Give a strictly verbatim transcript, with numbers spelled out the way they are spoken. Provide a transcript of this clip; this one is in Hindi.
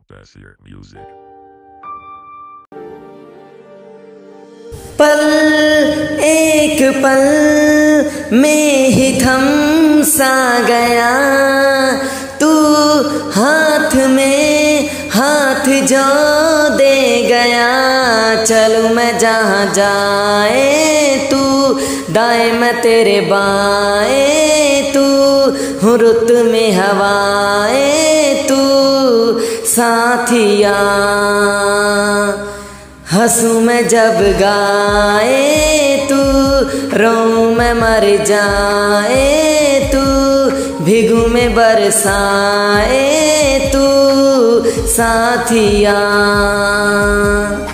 Bassier music. पल एक पल में ही थम सा गया, तू हाथ में हाथ जो दे गया। चलूँ मैं जहाँ जाए तू दाएं, मैं तेरे बाएं, तू हूँ रुत में हवाएं, तू साथिया। हंसूं मैं जब गाए तू, रोऊं मैं मर जाए तू, भीगूं मैं बरसाए तू साथिया।